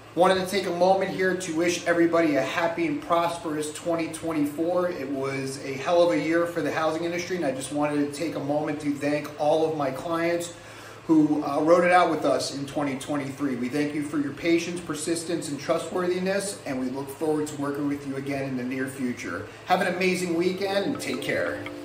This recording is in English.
Wanted to take a moment here to wish everybody a happy and prosperous 2024. It was a hell of a year for the housing industry, and I just wanted to take a moment to thank all of my clients who wrote it out with us in 2023. We thank you for your patience, persistence, and trustworthiness, and we look forward to working with you again in the near future. Have an amazing weekend and take care.